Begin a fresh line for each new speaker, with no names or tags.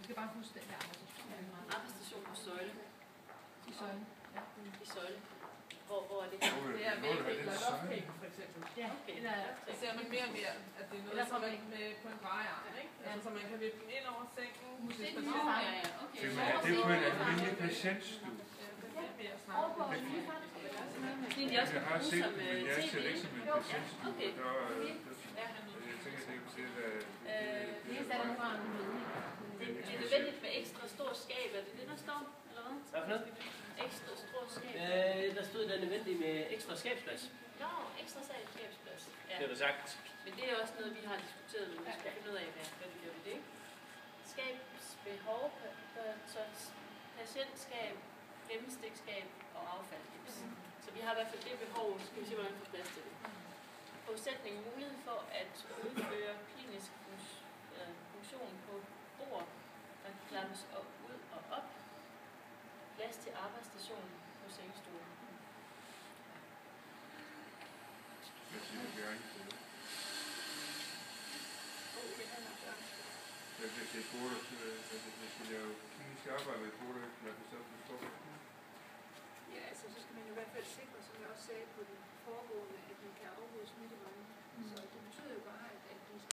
skal bare huske den her arbejdsstation.
Arbejdsstation på søjle.
I søjle. Ja.
I søjle. Hvor er det?
Det er væk eller loftpenge for eksempel.
Ja, okay.
Det ser man mere og mere, at det er noget, som man med på en drejearm, ikke? Altså, så man kan vippe den ind over sengen.
Okay.
Det er på en almindelig patientstue. Jeg har set den, men jeg ser det ikke som en patientstue.
Okay.
Jeg tænker, det er
det er nødvendigt med ekstra stor skab. Er det det, der står? Eller hvad?
Hvad for noget?
Ekstra stor skab.
Der stod der nødvendigt med ekstra skabsplads.
Nå, ekstra skabsplads. Ja.
Det er du sagt.
Men det er også noget, vi har diskuteret, når vi skal finde ud af, hvad det gør ved det. Skabsbehov, så patientskab, gennemstikskab og affaldsgips. Så vi har i hvert fald det behov, skal vi se, hvordan vi får plads til det. Forudsætningen mulighed for at udføre klinisk funktion på bord, der klappes ud og op. Plads til arbejdsstation på sengestuen.
Hvis det er borde, hvis vi laver klinisk arbejde med borde, hvad det så består?
Ja, altså så skal man jo i hvert fald sikre, som jeg også sagde på den foregående, at man kan afbryde smittevejen. Så det betyder jo bare, at